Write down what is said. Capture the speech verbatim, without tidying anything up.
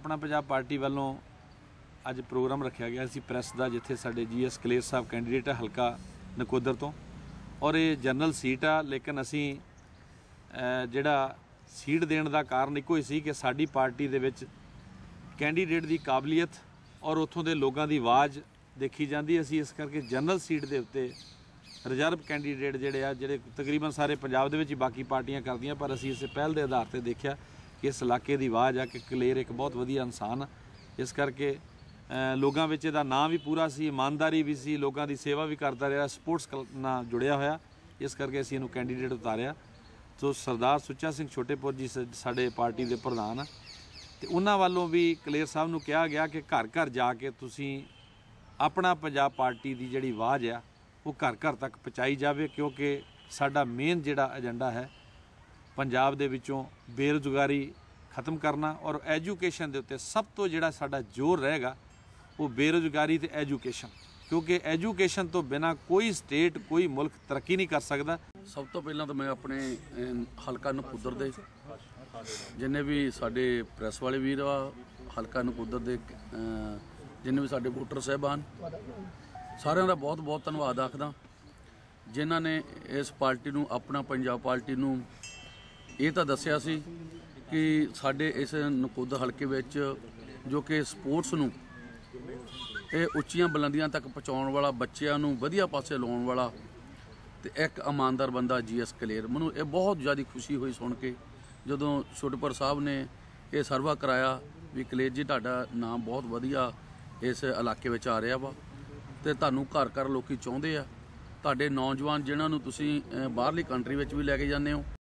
अपना पंजाब पार्टी वालों अज प्रोग्राम रखा गया सी प्रैस का, जिथे साडे जी एस कलेर साहब कैंडीडेट है हल्का नकोदर तो, और ये जनरल सीट आ। लेकिन असी जिहड़ा सीट देण दा कारण इक्को ही सी कि साडी पार्टी दे विच कैंडीडेट की काबलीयत और उत्थों दे लोगों की आवाज़ देखी जाती। असी इस करके जनरल सीट के उत्ते रिजर्व कैंडीडेट जिहड़े आ जिहड़े तकरीबन सारे पंजाब दे विच ही बाकी पार्टियां करदियां, पर असी इस पहल के आधार पर देखा कि इस इलाके की आवाज़ आ कि कलेर एक बहुत वधिया इंसान आ। इस करके लोगों में इहदा नाम भी पूरा सी, ईमानदारी भी सी, लोगों की सेवा भी करता रहा, स्पोर्ट्स नाल जुड़िया होया। इस करके असीं इहनूं कैंडीडेट उतारिया। तो सरदार सुच्चा सिंह छोटेपुर जी साडे पार्टी के प्रधान आ, ते उन्हां वालों भी कलेर साहब नूं कहा गया कि घर घर जाके तुसीं अपना पंजाब पार्टी की जिहड़ी आवाज़ आ वो घर घर तक पहुँचाई जाए, क्योंकि साडा मेन जिहड़ा एजेंडा है पंजाब दे विचों बेरोज़गारी खत्म करना और एजुकेशन के उत्ते सब तो जिहड़ा साडा जोर रहेगा वो बेरोज़गारी ते एजुकेशन, क्योंकि एजुकेशन तो बिना कोई स्टेट कोई मुल्क तरक्की नहीं कर सकता। सब तो पहला तो मैं अपने हल्का नकोदर दे जिन्ने भी साडे प्रैस वाले वीर आ, हल्का नकोदर दे जिन्ने भी साडे वोटर साहबान, सारिਆਂ ਦਾ बहुत बहुत धन्यवाद आखदा जिन्हां ने इस पार्टी नूं अपना पंजाब पार्टी नूं ਇਹ ਤਾਂ ਦੱਸਿਆ ਸੀ कि साडे इस नकोदर हल्के विच जो कि स्पोर्ट्स नूं ਇਹ ਉੱਚੀਆਂ ਬੁਲੰਦੀਆਂ तक पहुँचाउण वाला, ਬੱਚਿਆਂ ਨੂੰ ਵਧੀਆ ਪਾਸੇ ਲਾਉਣ ਵਾਲਾ ਤੇ ਇੱਕ ਇਮਾਨਦਾਰ ਬੰਦਾ जी एस कलेर। ਮੈਨੂੰ ਇਹ ਬਹੁਤ ਜ਼ਿਆਦਾ ਖੁਸ਼ੀ ਹੋਈ ਸੁਣ ਕੇ ਜਦੋਂ ਛੋਟੇਪੁਰ ਸਾਹਿਬ ਨੇ ਇਹ ਸਰਵਾ ਕਰਾਇਆ ਵੀ ਕਲੇਰ ਜੀ ਤੁਹਾਡਾ ਨਾਮ ਬਹੁਤ ਵਧੀਆ ਇਸ ਇਲਾਕੇ ਵਿੱਚ ਆ ਰਿਹਾ ਵਾ ਤੇ ਤੁਹਾਨੂੰ ਘਰ ਘਰ ਲੋਕੀ ਚਾਹੁੰਦੇ ਆ। ਤੁਹਾਡੇ ਨੌਜਵਾਨ ਜਿਨ੍ਹਾਂ ਨੂੰ ਤੁਸੀਂ ਬਾਹਰਲੀ ਕੰਟਰੀ ਵਿੱਚ ਵੀ ਲੈ ਕੇ ਜਾਂਦੇ ਹੋ